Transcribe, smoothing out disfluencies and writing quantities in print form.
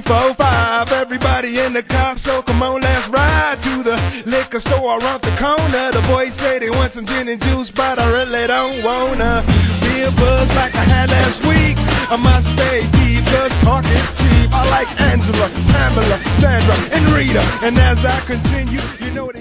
4, 5, everybody in the car, so come on, let's ride to the liquor store around the corner. The boys say they want some gin and juice, but I really don't wanna be a buzz like I had last week. I must stay deep, cause talk is cheap. I like Angela, Pamela, Sandra, and Rita, and as I continue, you know that